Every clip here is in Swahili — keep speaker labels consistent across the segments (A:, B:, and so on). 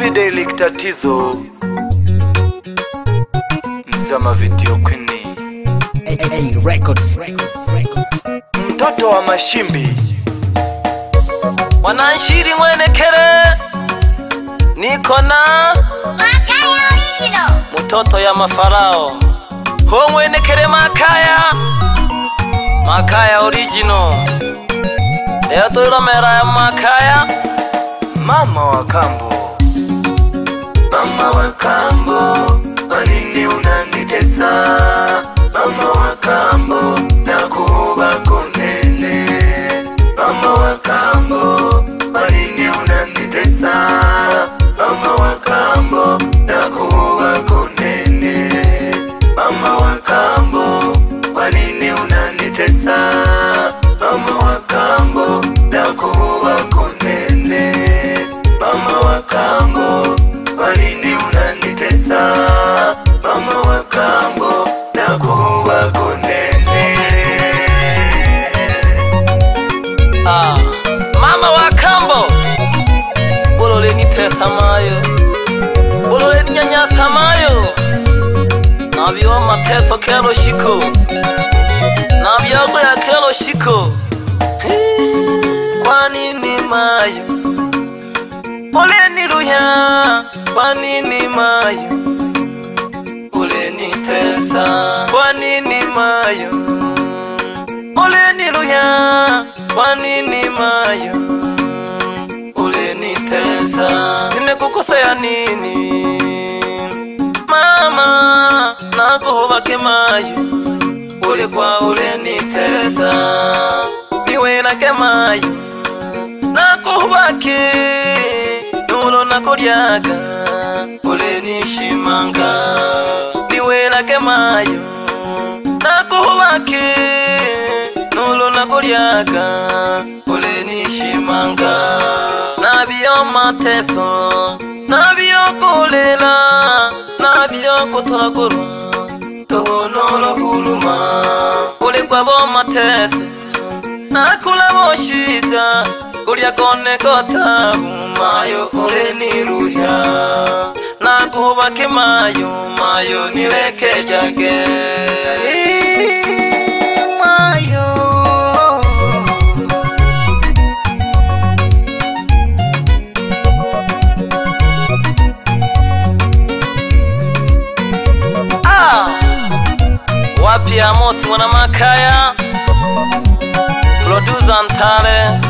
A: Wedelic tatizo Mzama video kwini
B: Records.
A: Mtoto wa Mashimbi
C: Wananshiri mwenekere Nikona
D: Makaya original
C: Mtoto ya mafarao Ho mwenekere Makaya original Leo tuiromera ya Makaya
A: Mama wa kambo
E: Mama wa kambo, kwa nini unanitesa? Mama wa kambo, nakuomba konene. Mama wa kambo, kwa nini unanitesa? Mama wa kambo, nakuomba konene. Mama wa kambo, kwa nini unanitesa? Mama wa kambo, nakuomba konene. Mama wa kambo, kwa nini unanitesa? Mama wa kambo, nakuomba konene.
C: Mama wa kambo Bolole nitesa mayo Bolole ninyanyasa mayo Nabio mateso kero shiko Nabio ya kero shiko Kwa nini mayo Ole niruya Kwa nini mayo Ole nitesa Kwa nini mayo Ole niruya Kwa nini mayo Ole nitesa Nimekukosea nini Mama Nakuhobake mayo Ole kwa ole nitesa Niwe nake mayo Nakuhobake Nulo nakuryaga Ole nishimanga Niwe nake mayo Nakuhobake Nulo nakuryaga Ole nishimanga Nabio mateso Nabio kulela Nabio kutoraguru Tohono huruma Ole kwa bo mateso Nakula bo shida Kulia kone kota Mayo ole niruya Nakuhobake mayo Mayo nileke jage Wapi Amos mwana Makaya Producer Ntale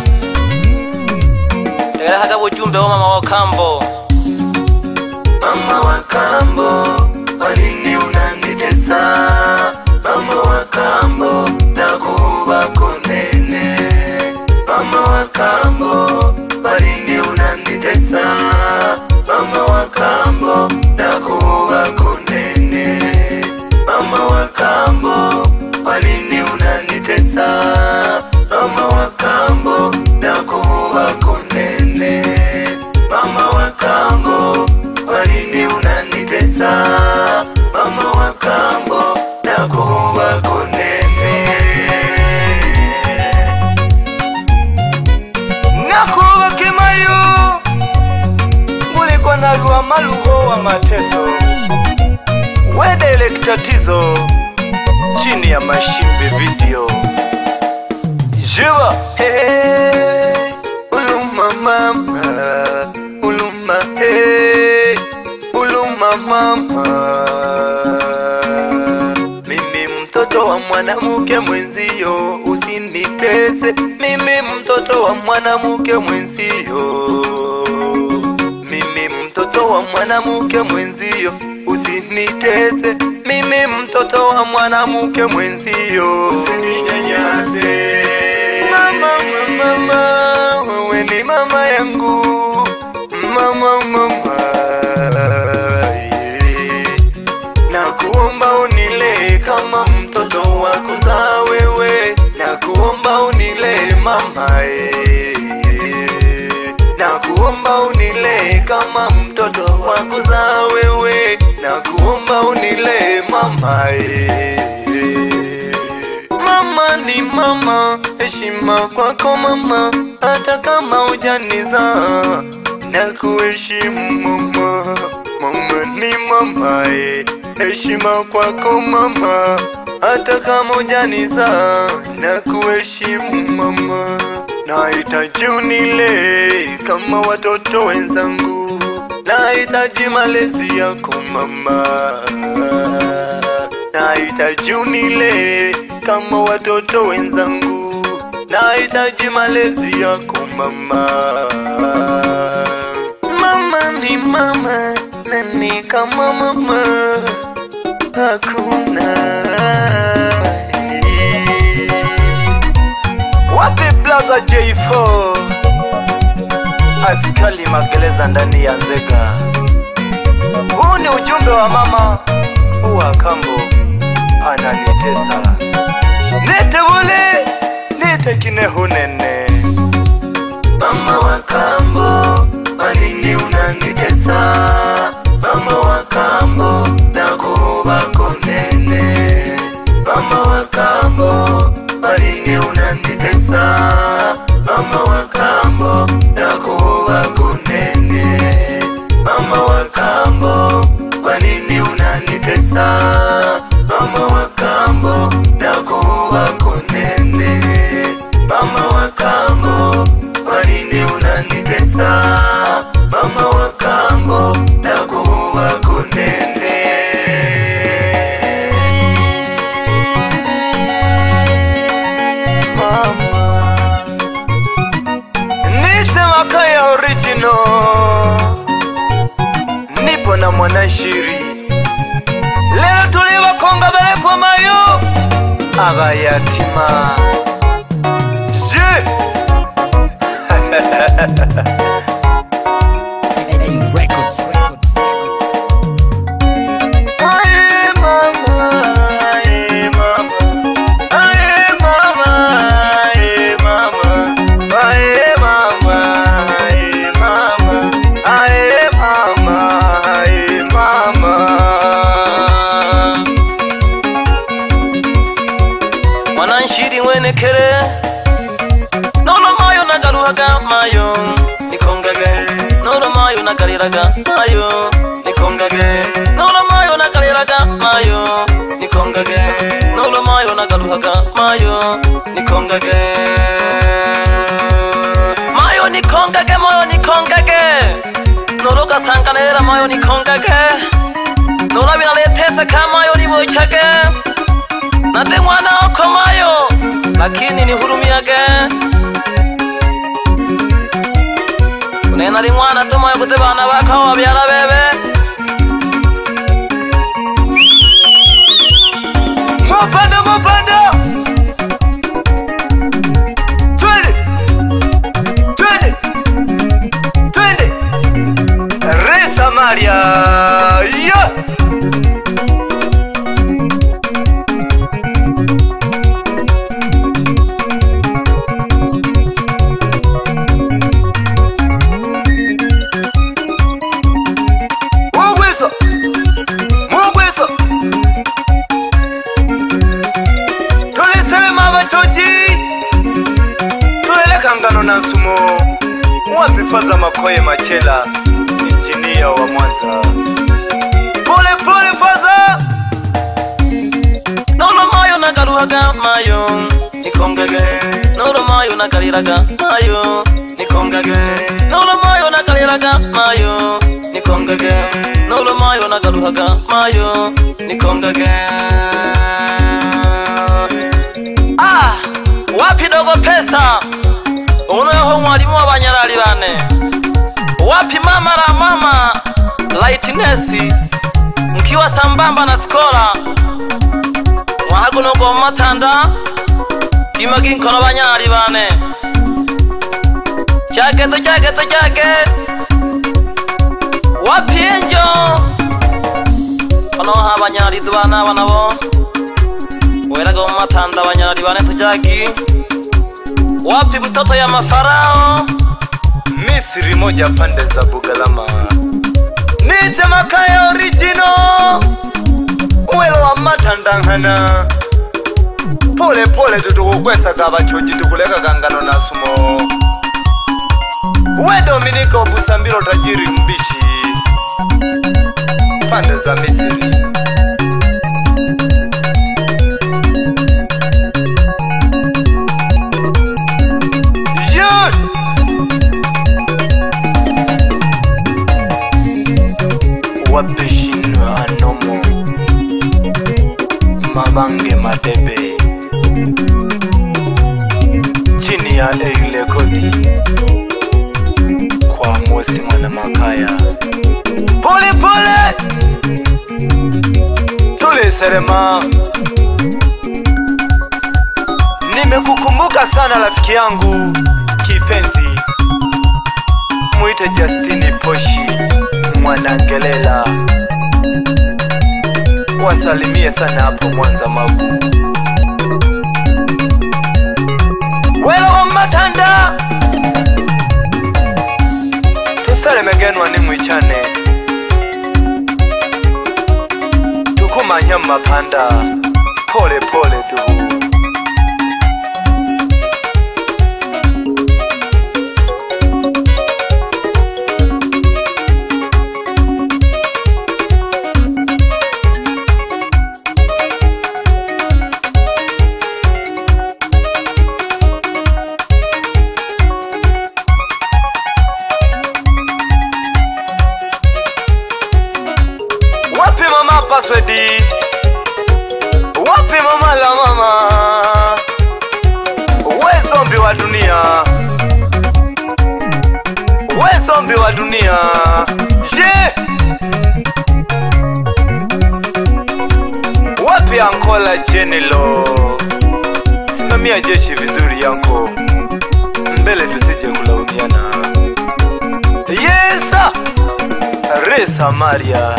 C: Haga ujumbe wa mama wa kambo
E: Mama wa kambo, kwa nini unanitesa? Mama wa kambo, nakuomba konene. Mama wa kambo, kwa nini unanitesa? Mama wa kambo, nakuomba konene. Mama wa kambo, kwa nini unanitesa? Mama wa kambo, nakuomba konene. Mama wa kambo, kwa nini unanitesa? Mama wa kambo, nakuomba konene.
A: Nakuhobake mayo Mule kwa narua maluho wa mateso Wedelic tatizo Chini ya Mashimbi video Jiva
E: Hey, uluma mama, uluma hey, uluma mama. Mimi mtoto wa mwanamke mwenzio, usinitese. Mimi mtoto wa mwanamke mwenzio. Mimi mtoto wa mwanamke mwenzio, usinitese. Mimi mtoto wa mwanamke mwenzio, usininyanyase. Mama, wewe ni mama yangu. Mama, nakuomba unilee kama mtoto wa kuzaa wewe. Nakuomba unilee mama, nakuomba unilee kama mtoto wa kuzaa wewe. Nakuomba unilee mama, mama ni mama, heshima kwako mama, hata kama hujanizaa na kuheshimu mama. Mama ni mama, heshima kwako mama. Hata kama hujanizaa na kuheshimu mama. Nahitaji unile kama watoto wenzangu. Nahitaji malezi yako mama. Nahitaji unile kama watoto wenzangu. Nahitaji malezi yako mama. Mama ni mama, nani kama mama hakuna.
A: Wapi Blaza J4 askali magereza ndani ya Nzega. Huu ni ujumbe wa mama uwa kambo ananitesa. Nite wule, nite kinehu nene.
E: Mama wa kambo, manini unanitesa. Mama wa kambo, nakuba konene. Mama wa kambo, manini unanitesa. Mama wa kambo, nakuba konene. Mama wa kambo, manini unanitesa. Mama wa kambo, nakuba konene. Mama wa kambo, manini unanitesa. Mama wa kambo, nakuba konene.
A: Nite Makaya original. Nipo na Mwanashiri. Leo tuliwa konga bale kwa mayo abayatima.
B: Records.
A: Aye mama, aye mama, aye mama, aye mama, aye mama, aye mama, aye mama, aye mama.
C: Mwanashiri wenekere nono mayo nagaruhaga mayo nikongage. Nono mayo nagariraga mayo nikongage. Nono mayo nagariraga mayo nikongage. Nono mayo nagaruhaga mayo nikongage. Mayo nikongage, mayo nikongage. Nono gasanganera mayo nikongage. Nono binaletesa kama mayo nibochage. Nade mwana wako mayo lakini nihurumiage. Unena li mwana tumayo kute bana baka wabyala bebe.
A: Mupanda, mupanda. Twende, twende, twende. Resa Maria, yeah. Nansumo wapi Faza Makoye Machela, injinia wa Mwanza. Pole pole Faza.
C: Nono mayo nagaruhaga mayo nikongage. Nono mayo nagariraga mayo nikongage. Nono mayo nagariraga mayo nikongage. Nono mayo nagaruhaga mayo nikongage. Wapi dogo pesa? Uno yoho mwalimu w'abanyarali bane. Wapi mama la mama Lightness mkiwa sambamba na Skola. Mwahaguno go matanda kima kinkono banyari bane. Jacket. Wapi enjo? Ono habanyari tubana banabo. Wera go matanda banyari bane tujagi. Wapi mtoto ya mafarao?
A: Misri moja pande za Bugalama. Nite Makaya original. Uwelo wa matandangana. Pole pole tutukukwesa kabachoji tukuleka kangano na sumo. Uwe Dominic Niko Busambiro tajiri mbishi pande za Misri. Wapeshino anomo Mabange Madebe chini ya ile kodi kwa Mosi Mwana Makaya. Pole pole tule Serema, nimekukumbuka sana rafiki yangu kipenzi, muite Justini Poshi Mwanangelela, wasalimie sana hapo Mwanza Magu. Welo wa Matanda tusale megenwa ni mwichane tukumanya mapanda pole pole tu. Passwedi wapi mama la mama, we zombi wa dunia, we zombi wa dunia. Je, wapi Ankola Jenelo, simamia jeshi vizuri yanko mbele tusije kulaumiana. Yesa Resa Maria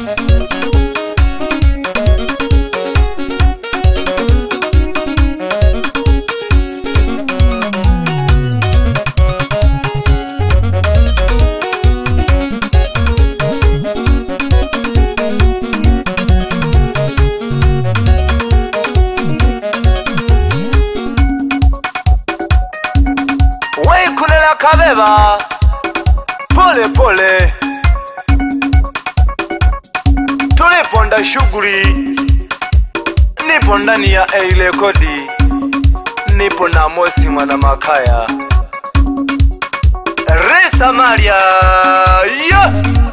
A: Kabeba pole pole tuliponda shughuli, nipo ndani ya ile kodi, nipo na Mosi Mwana Makaya Resa Maria.